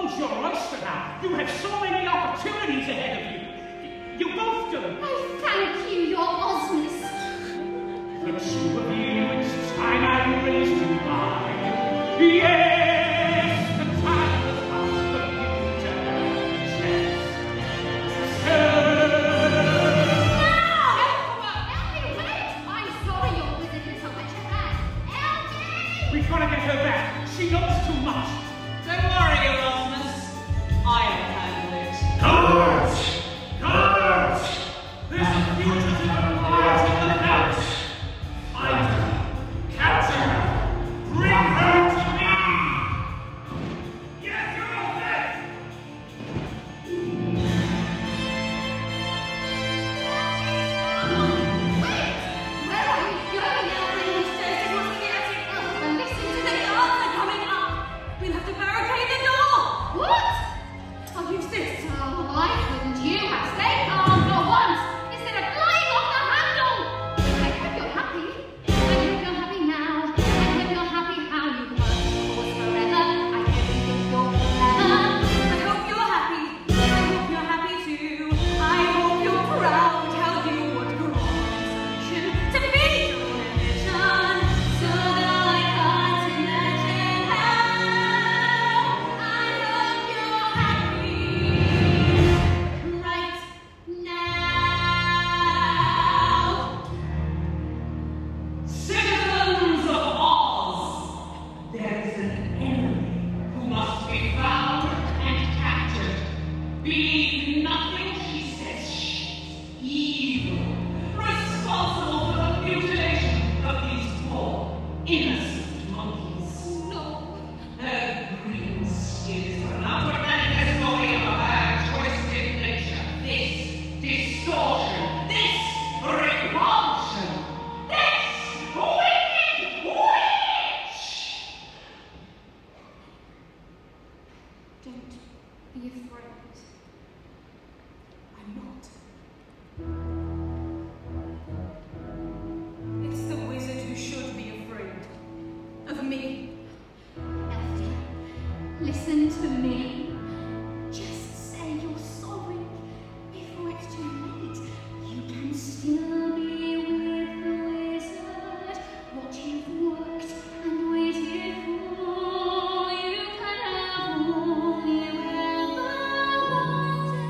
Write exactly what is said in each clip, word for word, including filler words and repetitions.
One's your oyster now. You have so many opportunities ahead of you. You both do. Oh, thank you, your Osmus. The two of you, it's time I raised you by. Yes, the time has come for you to have a chance. So... No! Elfie, wait! I'm sorry your wizard is so much of that. Elfie! We've got to get her back. She knows too much. Don't worry, your Osmus. I'll handle it. Guards! Guards! There's a fugitive alive in the house. Find her. Capture her. Bring her to me. Yes, you're all set. Wait! Where are you going now? These stairs are not getting up. And listen to the guards are coming up. We'll have to barricade the door. What? I'll use this. Oh, why couldn't you have stayed calm for once instead of flying off the handle? I hope you're happy. I hope you're happy now. I hope you're happy how you can work yours forever. I hope you think you're clever. I hope you're happy. I hope you're happy too. I hope you're proud how you would grow on solution to be your ambition. So that I can't imagine how. I hope you're happy right now. Citizens of Oz, there is an enemy who must be found and captured. Believe nothing she says. She's evil, responsible for the mutilation of these poor, innocent monkeys. No. Her green skin is an automatic testimony of a bad, twisted nature. This distortion, this repulsion, this wicked witch! Don't be afraid. I'm not. It's the wizard who should be afraid of me. Elfie, listen to me. Just say you're sorry before it's too late. You can still be with the wizard. What you've worked and waited for, you can have all you ever wanted.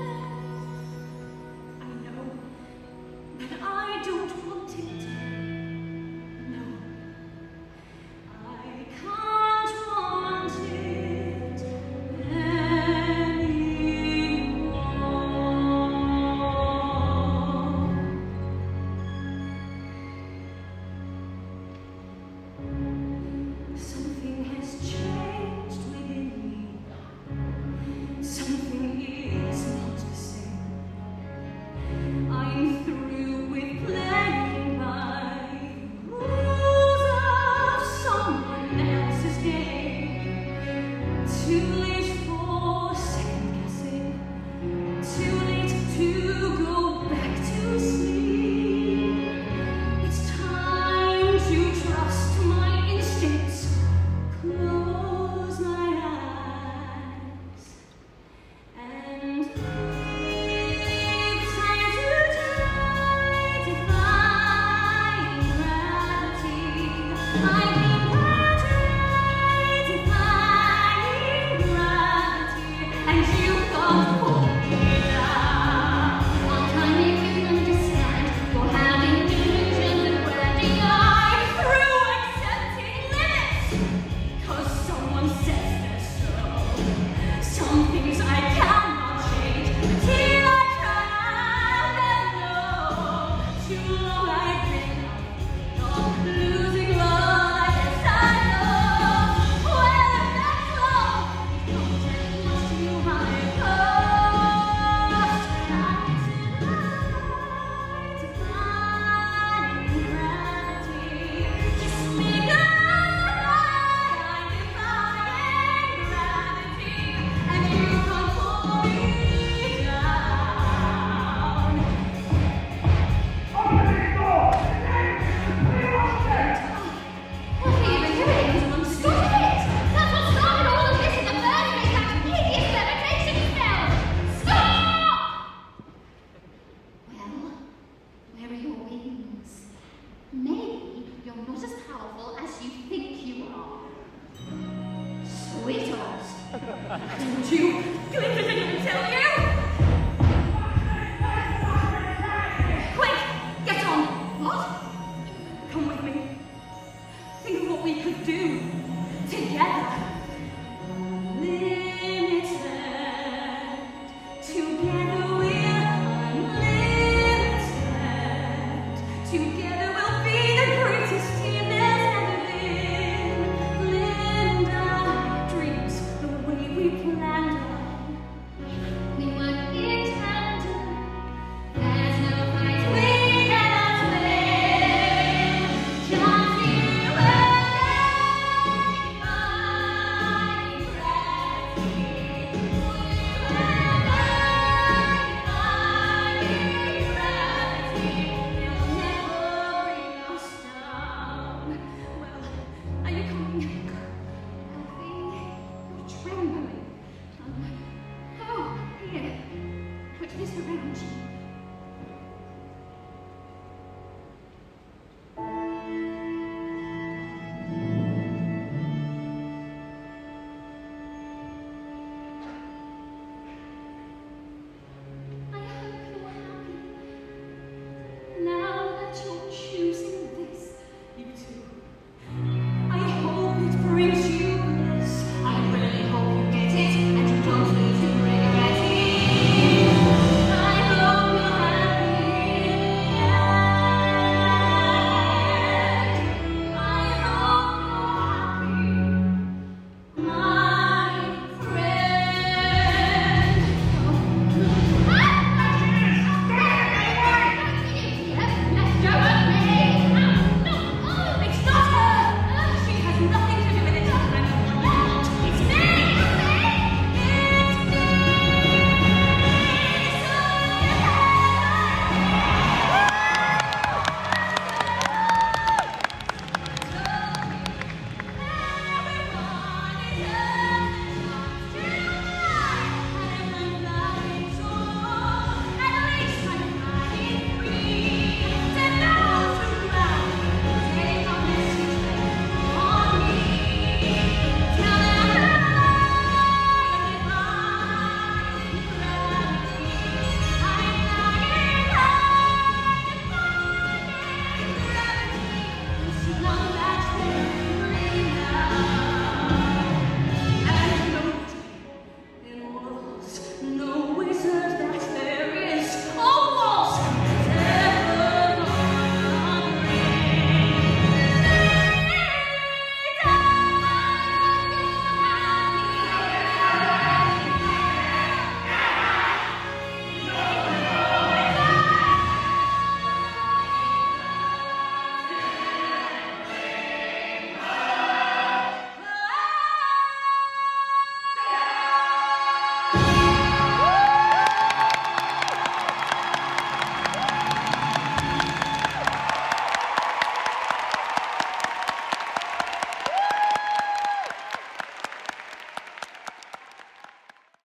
I know, but I don't want it. No, I can't want it. Told you. Glinda didn't tell you. Quick, get on. What? Come with me. Think of what we could do together. Limited. Together we're unlimited. Together we'll be the greatest team there's ever been. Glinda dreams the way we play.